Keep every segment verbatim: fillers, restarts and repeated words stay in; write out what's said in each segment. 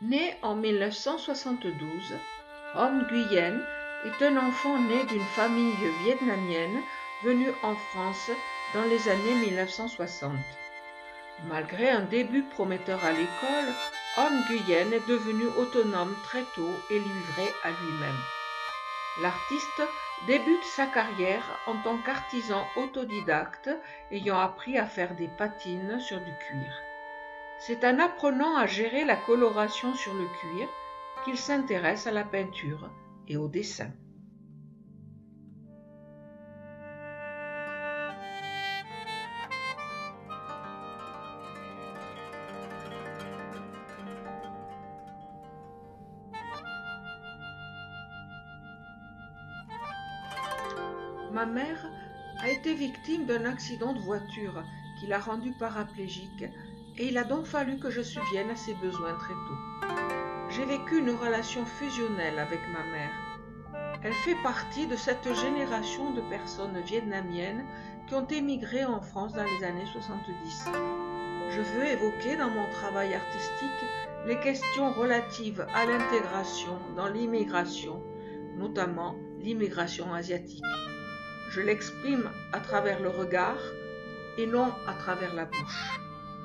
Né en mille neuf cent soixante-douze, Om Nguyen est un enfant né d'une famille vietnamienne venue en France dans les années mille neuf cent soixante. Malgré un début prometteur à l'école, Om Nguyen est devenu autonome très tôt et livré à lui-même. L'artiste débute sa carrière en tant qu'artisan autodidacte ayant appris à faire des patines sur du cuir. C'est en apprenant à gérer la coloration sur le cuir qu'il s'intéresse à la peinture et au dessin. Ma mère a été victime d'un accident de voiture qui l'a rendue paraplégique et il a donc fallu que je subvienne à ses besoins très tôt. J'ai vécu une relation fusionnelle avec ma mère. Elle fait partie de cette génération de personnes vietnamiennes qui ont émigré en France dans les années soixante-dix. Je veux évoquer dans mon travail artistique les questions relatives à l'intégration dans l'immigration, notamment l'immigration asiatique. Je l'exprime à travers le regard et non à travers la bouche.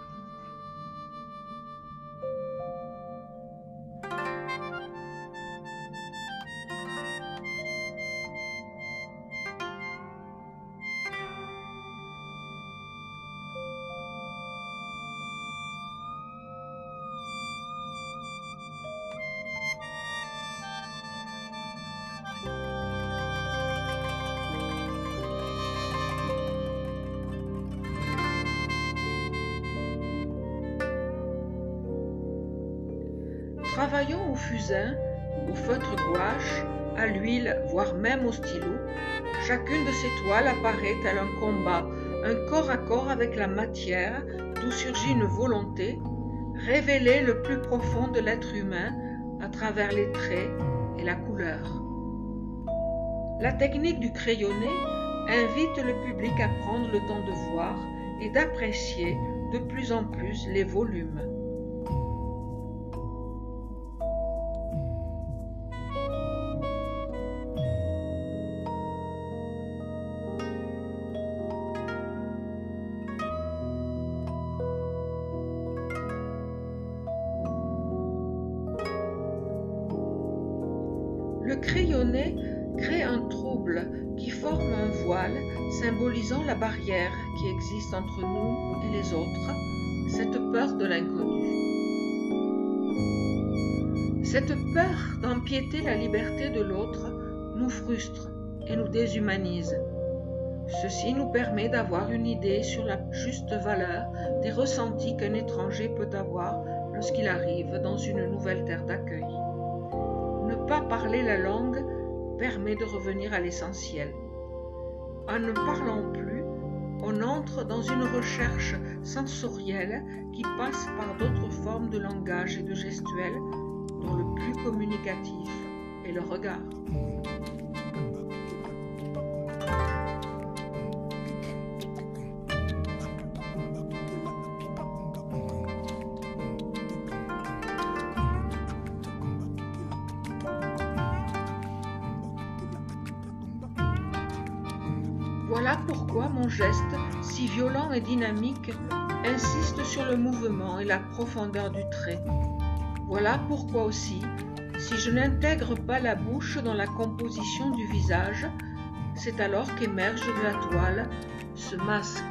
Travaillant au fusain, au feutre gouache, à l'huile, voire même au stylo, chacune de ces toiles apparaît tel un combat, un corps à corps avec la matière, d'où surgit une volonté, révéler le plus profond de l'être humain à travers les traits et la couleur. La technique du crayonné invite le public à prendre le temps de voir et d'apprécier de plus en plus les volumes. Le crayonné crée un trouble qui forme un voile symbolisant la barrière qui existe entre nous et les autres, cette peur de l'inconnu. Cette peur d'empiéter la liberté de l'autre nous frustre et nous déshumanise. Ceci nous permet d'avoir une idée sur la juste valeur des ressentis qu'un étranger peut avoir lorsqu'il arrive dans une nouvelle terre d'accueil. Ne pas parler la langue permet de revenir à l'essentiel. En ne parlant plus, on entre dans une recherche sensorielle qui passe par d'autres formes de langage et de gestuelle, dont le plus communicatif est le regard. Voilà pourquoi mon geste, si violent et dynamique, insiste sur le mouvement et la profondeur du trait. Voilà pourquoi aussi, si je n'intègre pas la bouche dans la composition du visage, c'est alors qu'émerge de la toile ce masque.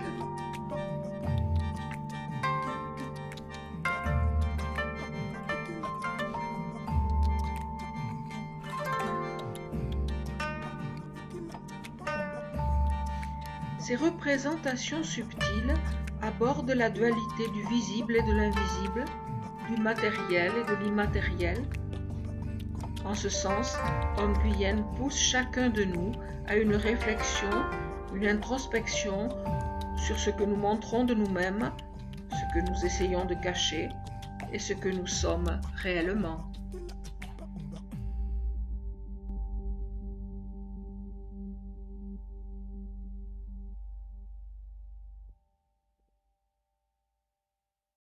Ces représentations subtiles abordent la dualité du visible et de l'invisible, du matériel et de l'immatériel. En ce sens, Om Nguyen pousse chacun de nous à une réflexion, une introspection sur ce que nous montrons de nous-mêmes, ce que nous essayons de cacher et ce que nous sommes réellement.